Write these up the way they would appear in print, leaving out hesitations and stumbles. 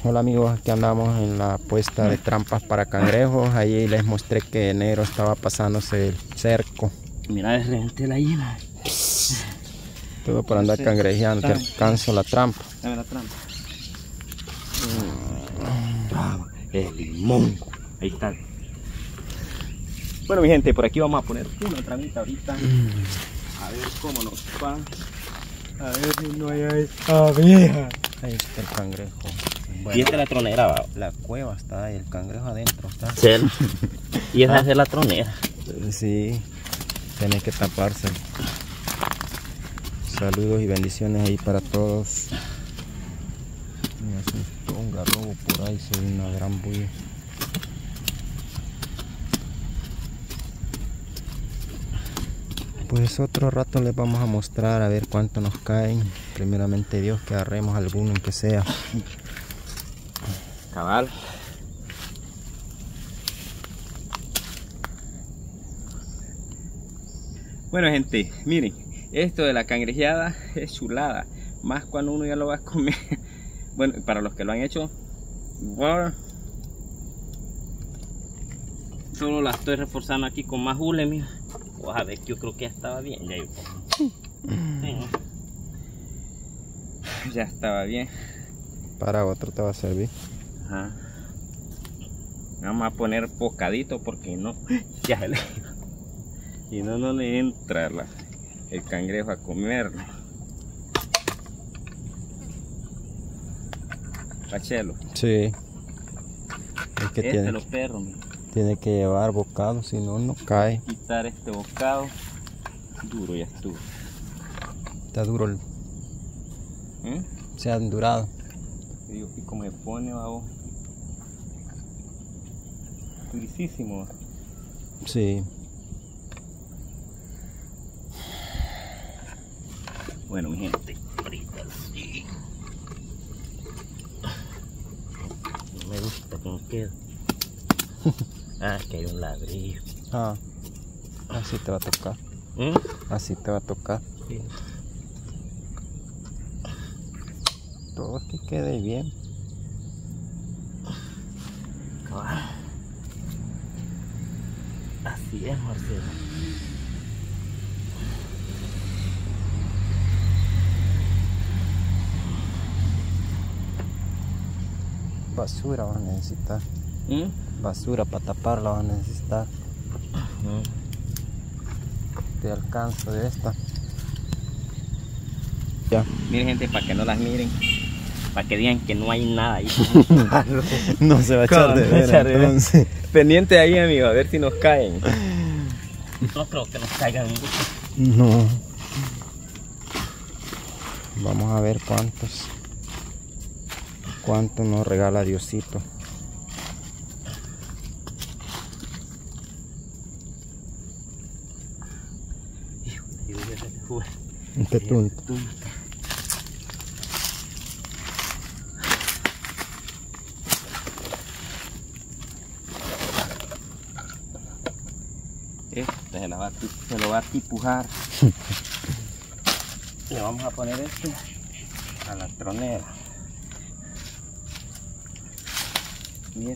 Hola amigos, aquí andamos en la puesta de trampas para cangrejos. Ahí les mostré que Negro estaba pasándose el cerco. Mira, de repente la llena. Todo por andar cangrejeando, te alcanzo la trampa. Dame la trampa. El limón. Ahí está. Bueno mi gente, por aquí vamos a poner una tramita ahorita. A ver cómo nos va. A ver si no hay abeja. Ahí está el cangrejo. Bueno, Y esta es la tronera, va. la cueva está ahí, el cangrejo adentro está. Sí. Y esa es la tronera. Sí, tiene que taparse. Saludos y bendiciones ahí para todos. Me asustó un garrobo por ahí, se vino una gran bulla. Pues otro rato les vamos a mostrar a ver cuánto nos caen. Primeramente Dios, que agarremos alguno aunque sea. Cabal. Bueno gente, miren, esto de la cangrejeada es chulada, más cuando uno ya lo va a comer. Bueno, para los que lo han hecho, wow. Solo la estoy reforzando aquí con más hule, mira. Vas a ver que yo creo que ya estaba bien, ya yo sí. Ya estaba bien. Para otro te va a servir. Ajá. Vamos a poner bocadito porque no, ya le, y no le entra el cangrejo a comerlo. Cachelo. Sí. Es que Los perros, mira. tiene que llevar bocado, si no, no cae. Quitar este bocado. Duro ya estuvo. Está duro, se ha endurado. Digo, y como se pone, babo. Durísimo. Sí. Bueno, mi gente, ahorita sí. No me gusta cómo queda. Ah, que hay un ladrillo. Ah, así te va a tocar. Así te va a tocar. Sí. Todo es que quede bien. Así es, Marcelo. Basura vas a necesitar. Basura para taparla vas a necesitar. Te alcanzo de esta. Ya. Miren gente, para que no las miren, para que digan que no hay nada ahí. No se va a echar de ver entonces. Pendiente ahí, amigo, a ver si nos caen. No creo que nos caigan mucho. No. Vamos a ver cuánto nos regala Diosito. Este tunto. Se lo va a tipujar. Le vamos a poner este a la tronera. Miren.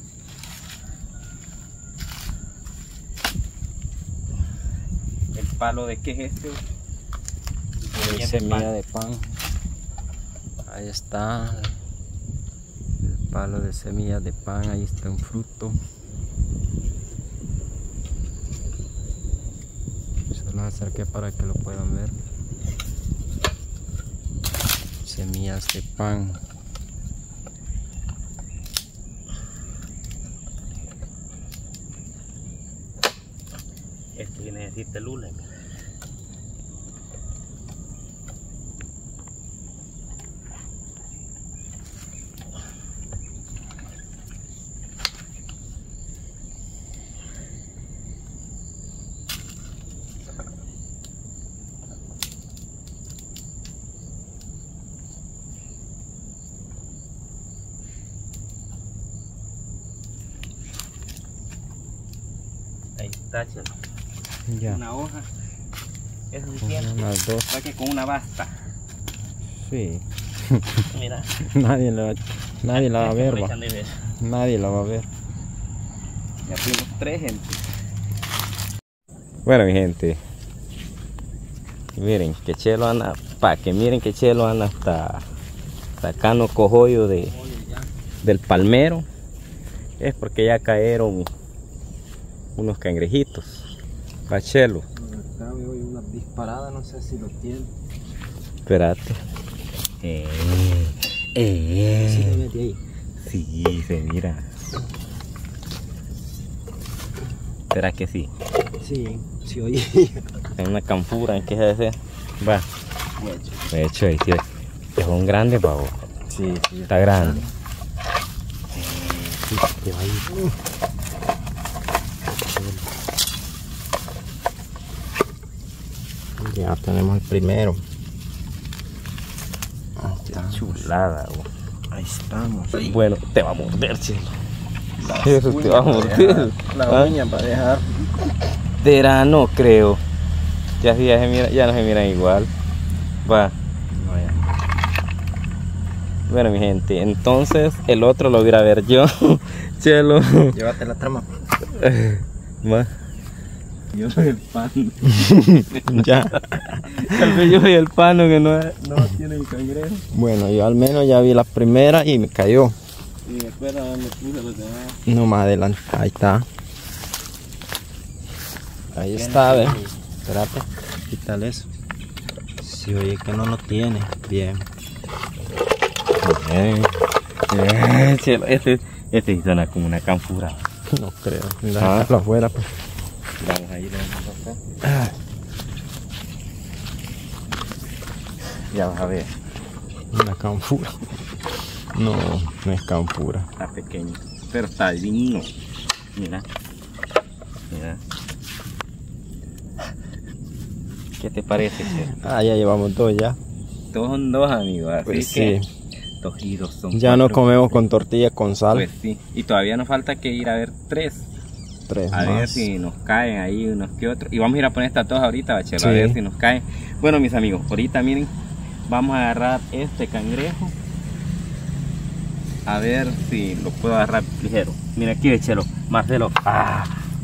¿El palo de qué es este? Semilla de pan. Ahí está. El palo de semillas de pan. Ahí está un fruto. Se los acerqué para que lo puedan ver. Semillas de pan. Este que necesita el hule. Ahí está, chelo. Ya. Una hoja es suficiente. Unas dos. Para que con una basta. Sí. Mira. Nadie la va a ver, va. Aprovechan de ver. Nadie la va a ver. Ya fuimos 3, gente. Bueno, mi gente. Miren que Chelo anda, miren que Chelo anda hasta sacando cojollo del palmero. Es porque ya cayeron unos cangrejitos. Pa' Chelo. Acá veo una disparada, no sé si lo tiene. Espérate. ¿Sí se mete ahí? Sí, se mira. ¿Será que sí? Sí, sí, oye. Es una canfura, ¿qué es ese? Va. De hecho, ahí sí es un grande, pavo. Sí, sí. Está grande. Sí, te va a ir. Ya tenemos el primero. Chulada, güey. Ahí estamos. Bueno, te va a morder, Chelo. Eso te va a morder. La uña para dejar. Será, no creo. Ya no se miran igual. Va. Bueno, mi gente, entonces el otro lo voy a ir a ver yo. Chelo. Llévate la trama. Va. Yo soy el pan. Ya. Tal vez yo soy el pano que no tiene el cangrejo. Bueno, yo al menos ya vi la primera y me cayó. Y después me puse los demás. No más adelante. Ahí está. Ahí está, a ver. Espérate. Quítale eso. Si oye que no lo tiene. Bien. Bien. Chelo, este suena como una canfura. No creo. Déjalo afuera, pues. Vamos a ir acá. Ya vas a ver. Una canfura. No, no es canfura. Está pequeño, pero está divino. Mira. Mira. ¿Qué te parece, Chelo? Ah, ya llevamos dos ya. Todos son 2, amigos. Así Pues que sí. 2 y 2 son Ya no 4. comemos con tortilla con sal. Pues sí. Y todavía nos falta que ir a ver 3. Tres A más. ver si nos caen ahí unos que otros. Y vamos a ir a poner estas 2 ahorita, Chelo, Sí. a ver si nos caen. Bueno, mis amigos, ahorita miren, vamos a agarrar este cangrejo. A ver si lo puedo agarrar ligero. Mira aquí, Chelo, Marcelo. ¡Ah!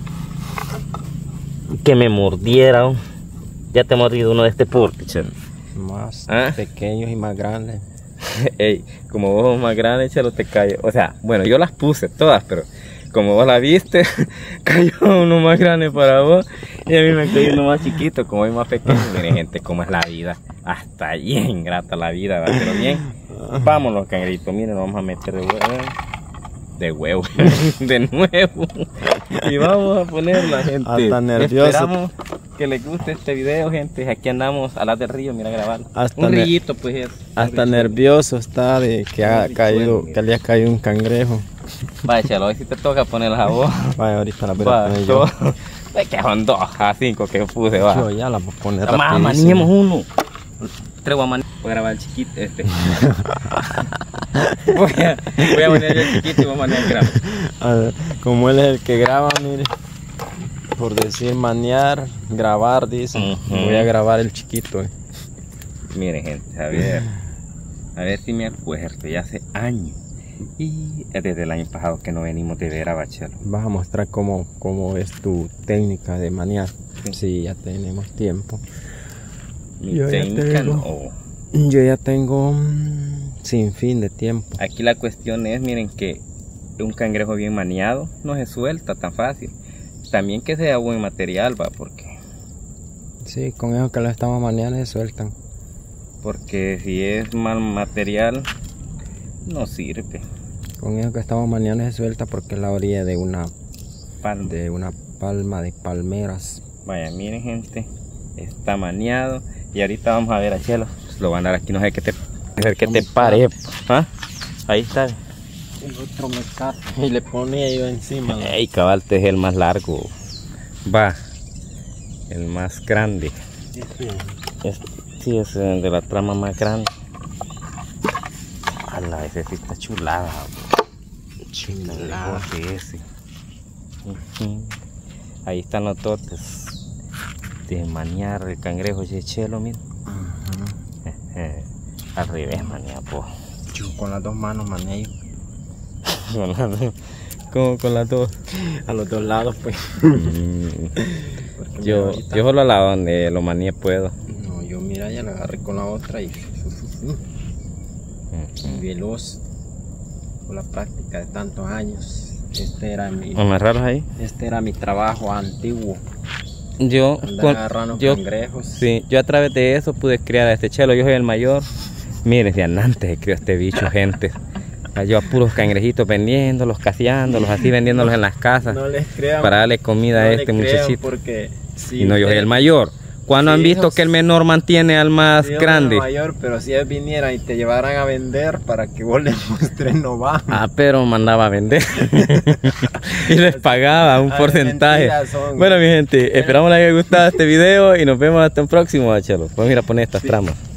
Que me mordiera. Ya te he mordido uno de este porte, Chelo. Más ¿Ah? pequeños y más grandes. Ey, como vos sos más grande, Chelo, te cayó. O sea, bueno, yo las puse todas, pero como vos la viste, cayó uno más grande para vos y a mí me cayó uno más chiquito, como es más pequeño. Miren, gente, cómo es la vida. Hasta bien grata la vida, ¿va? Pero bien. Vámonos, cangritos. Miren, nos vamos a meter de huevo. De nuevo. Y vamos a ponerla, gente. Hasta nervioso. Esperamos que les guste este video, gente. Aquí andamos a las del río, mira, grabando. Hasta Un rillito, pues es. Hasta nervioso está de que haya caído, que le haya caído un cangrejo. Vaya, Chelo, hoy si te toca ponerlas a vos. Vaya, ahorita la voy a poner yo. Es que son 2 a 5 que puse, va. Yo ya la voy a poner Más, rapidísimo. manejemos uno. Voy a grabar el chiquito, voy a poner el chiquito y voy a manejar el grande. A ver, como él es el que graba, mire. Por decir manear, grabar, dice. Ujú. Voy a grabar el chiquito. Miren, gente, a ver si me acuerdo, ya hace años. Y es desde el año pasado que no venimos de ver a Bachelo. Vas a mostrar cómo es tu técnica de manear. Sí. Sí, ya tenemos tiempo. Mi Yo ya técnica tengo. no. Yo ya tengo sin fin de tiempo. Aquí la cuestión es, miren, que un cangrejo bien maniado no se suelta tan fácil. También que sea buen material, va, porque Sí, con eso que lo estamos maneando se sueltan. porque si es mal material no sirve. Con eso que estamos maneando se suelta porque es la orilla de una Palma. palma de palmeras. Vaya, miren, gente, está maniado y ahorita vamos a ver a Chelo. Lo van a dar aquí, no sé qué te pare. ¿Ah? Ahí está. El otro me cata y le ponía yo encima. Ey, cabal, este es el más largo. Va, el más grande. Sí, es de la trama más grande. Ala, ese sí está chulada. Chulada. Ese. Ahí están los totes de maniar el cangrejo de Chelo, miren. Al revés, manía, po. Yo con las dos manos manejo. Con las dos. ¿Cómo con las dos? A los dos lados, pues. Yo solo a la donde lo maneé puedo. No, yo mira, ya la agarré con la otra y veloz. Por la práctica de tantos años. Este era mi trabajo antiguo. Yo agarrando cangrejos. Sí, yo a través de eso pude criar a este chelo. Yo soy el mayor. Miren, de antes se crió este bicho, gente. Yo a puros cangrejitos vendiéndolos, caseándolos, así vendiéndolos en las casas. No les crean, para darle comida a este muchachito. Porque, sí, y no, yo soy el mayor. ¿Cuándo han visto que el menor mantiene al más grande? El mayor, pero si ellos vinieran y te llevaran a vender para que vos les muestres, no van. Ah, pero mandaba a vender. Y les pagaba un porcentaje. Bueno, mi gente, esperamos les haya gustado este video y nos vemos hasta un próximo, chelo. Vamos a ir a poner estas tramas.